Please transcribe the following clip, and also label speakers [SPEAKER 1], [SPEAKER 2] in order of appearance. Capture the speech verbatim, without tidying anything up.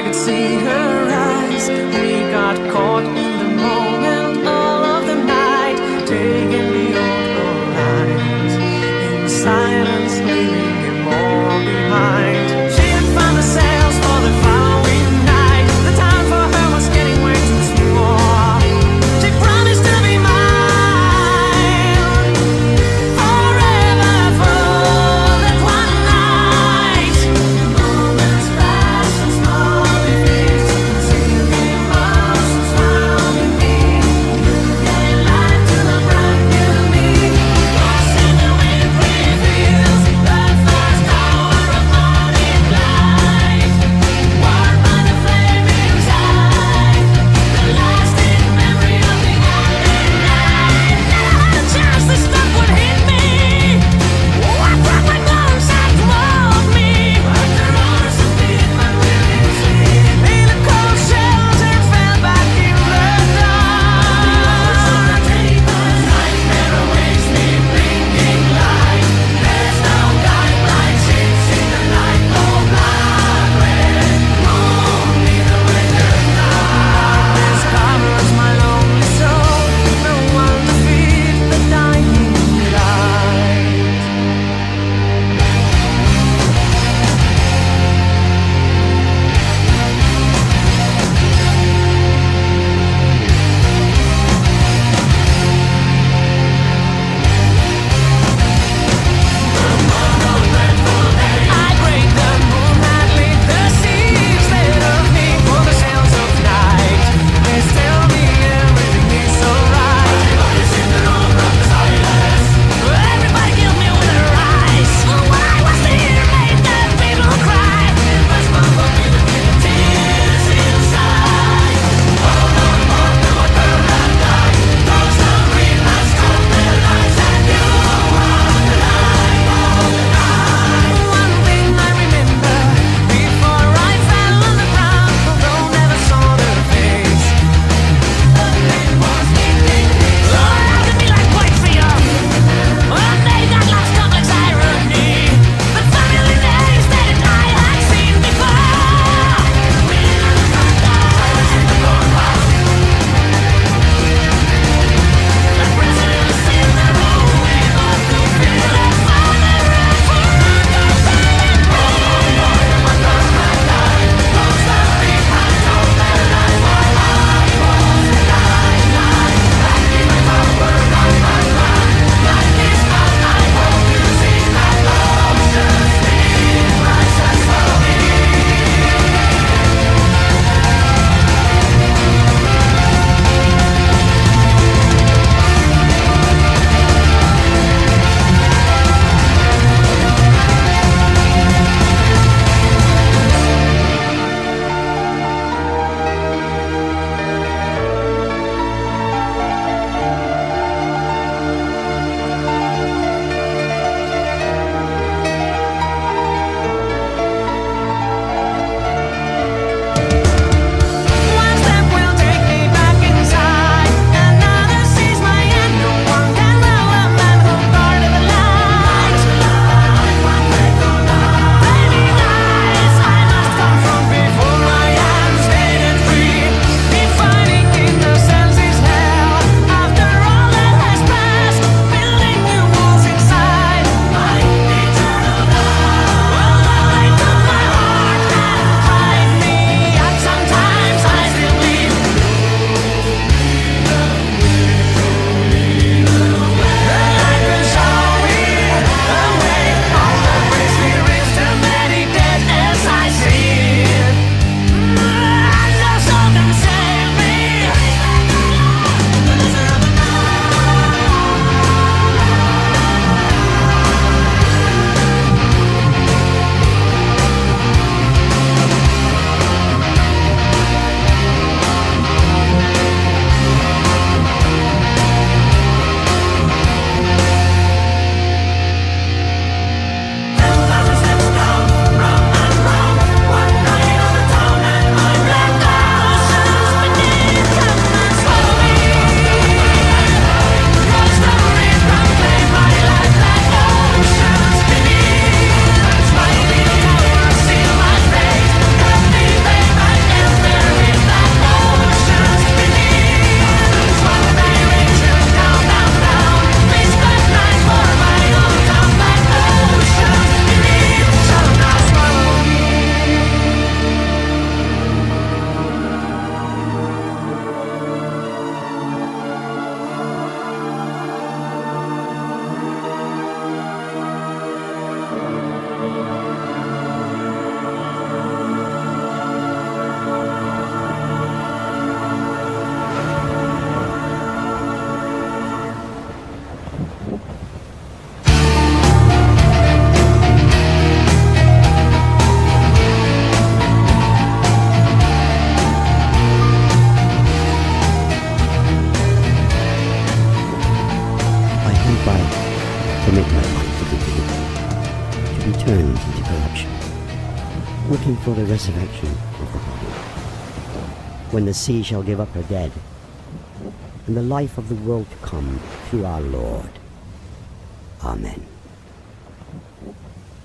[SPEAKER 1] I could see her eyes. We got caught in the moment all of the night, taking the old lines in silence, leaving him all behind. She had found the sails for the following night. The time for her was getting way too small. She promised to be mine forever for that one night. Moments pass and small defeats, conceal the emotions found in me.
[SPEAKER 2] for the resurrection of the body, when the sea shall give up her dead, and the life of the world to come through our Lord. Amen.